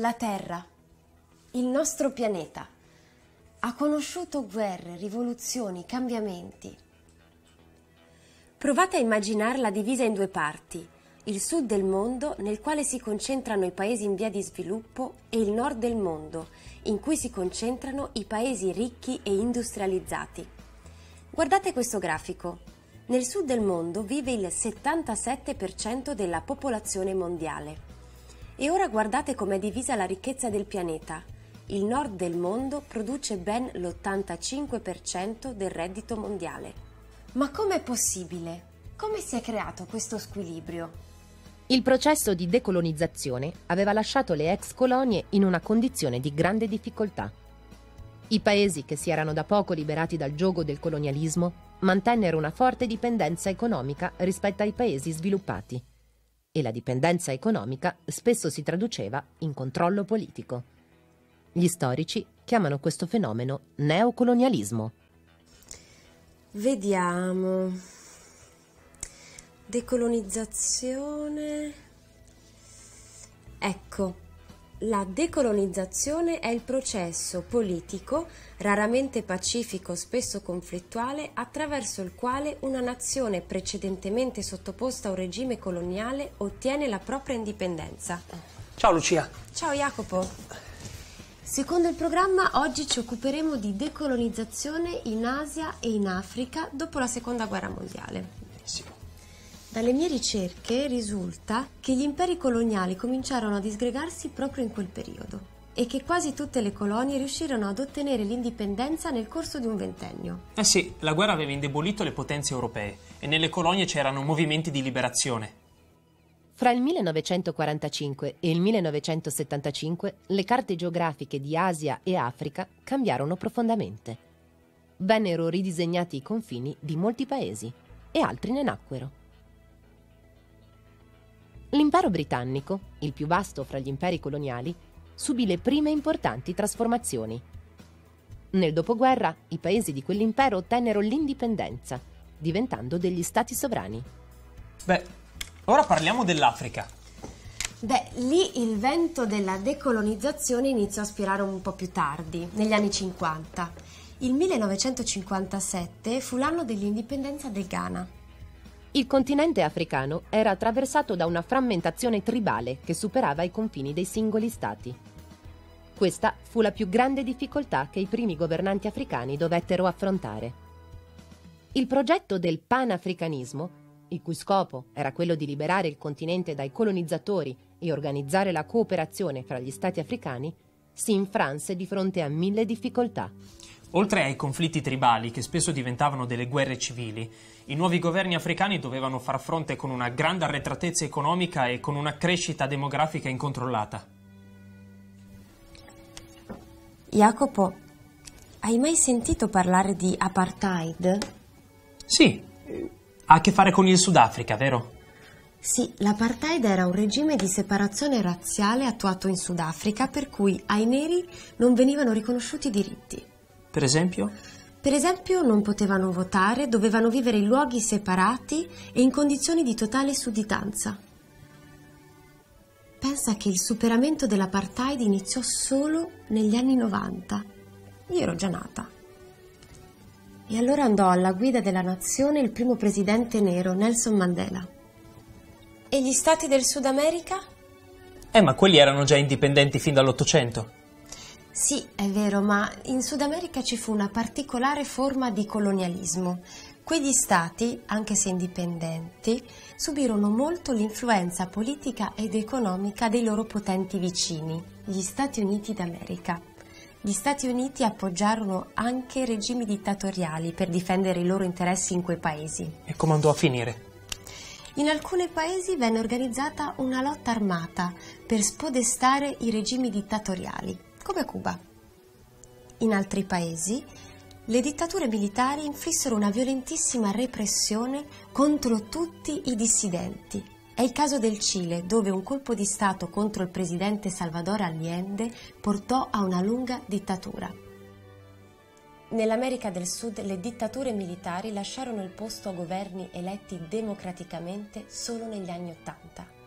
La Terra, il nostro pianeta, ha conosciuto guerre, rivoluzioni, cambiamenti. Provate a immaginarla divisa in due parti, il sud del mondo nel quale si concentrano i paesi in via di sviluppo e il nord del mondo in cui si concentrano i paesi ricchi e industrializzati. Guardate questo grafico. Nel sud del mondo vive il 77% della popolazione mondiale. E ora guardate com'è divisa la ricchezza del pianeta. Il nord del mondo produce ben l'85% del reddito mondiale. Ma com'è possibile? Come si è creato questo squilibrio? Il processo di decolonizzazione aveva lasciato le ex colonie in una condizione di grande difficoltà. I paesi che si erano da poco liberati dal giogo del colonialismo mantennero una forte dipendenza economica rispetto ai paesi sviluppati. E la dipendenza economica spesso si traduceva in controllo politico. Gli storici chiamano questo fenomeno neocolonialismo. Vediamo. Decolonizzazione. Ecco, la decolonizzazione è il processo politico, raramente pacifico, spesso conflittuale, attraverso il quale una nazione precedentemente sottoposta a un regime coloniale ottiene la propria indipendenza. Ciao Lucia. Ciao Jacopo. Secondo il programma, oggi ci occuperemo di decolonizzazione in Asia e in Africa dopo la Seconda Guerra Mondiale. Benissimo. Dalle mie ricerche risulta che gli imperi coloniali cominciarono a disgregarsi proprio in quel periodo e che quasi tutte le colonie riuscirono ad ottenere l'indipendenza nel corso di un ventennio. Eh sì, la guerra aveva indebolito le potenze europee e nelle colonie c'erano movimenti di liberazione. Fra il 1945 e il 1975 le carte geografiche di Asia e Africa cambiarono profondamente. Vennero ridisegnati i confini di molti paesi e altri ne nacquero. L'impero britannico, il più vasto fra gli imperi coloniali, subì le prime importanti trasformazioni. Nel dopoguerra, i paesi di quell'impero ottennero l'indipendenza, diventando degli stati sovrani. Beh, ora parliamo dell'Africa. Lì il vento della decolonizzazione iniziò a spirare un po' più tardi, negli anni 50. Il 1957 fu l'anno dell'indipendenza del Ghana. Il continente africano era attraversato da una frammentazione tribale che superava i confini dei singoli stati. Questa fu la più grande difficoltà che i primi governanti africani dovettero affrontare. Il progetto del panafricanismo, il cui scopo era quello di liberare il continente dai colonizzatori e organizzare la cooperazione fra gli stati africani, si infranse di fronte a 1000 difficoltà. Oltre ai conflitti tribali, che spesso diventavano delle guerre civili, i nuovi governi africani dovevano far fronte con una grande arretratezza economica e con una crescita demografica incontrollata. Jacopo, hai mai sentito parlare di apartheid? Sì, ha a che fare con il Sudafrica, vero? Sì, l'apartheid era un regime di separazione razziale attuato in Sudafrica per cui ai neri non venivano riconosciuti diritti. Per esempio? Per esempio non potevano votare, dovevano vivere in luoghi separati e in condizioni di totale sudditanza. Pensa che il superamento dell'apartheid iniziò solo negli anni 90. Io ero già nata. E allora andò alla guida della nazione il primo presidente nero, Nelson Mandela. E gli stati del Sud America? Ma quelli erano già indipendenti fin dall'Ottocento. Sì, è vero, ma in Sud America ci fu una particolare forma di colonialismo. Quegli stati, anche se indipendenti, subirono molto l'influenza politica ed economica dei loro potenti vicini, gli Stati Uniti d'America. Gli Stati Uniti appoggiarono anche regimi dittatoriali per difendere i loro interessi in quei paesi. E come andò a finire? In alcuni paesi venne organizzata una lotta armata per spodestare i regimi dittatoriali, come Cuba. In altri paesi, le dittature militari inflissero una violentissima repressione contro tutti i dissidenti. È il caso del Cile, dove un colpo di Stato contro il presidente Salvador Allende portò a una lunga dittatura. Nell'America del Sud le dittature militari lasciarono il posto a governi eletti democraticamente solo negli anni '80.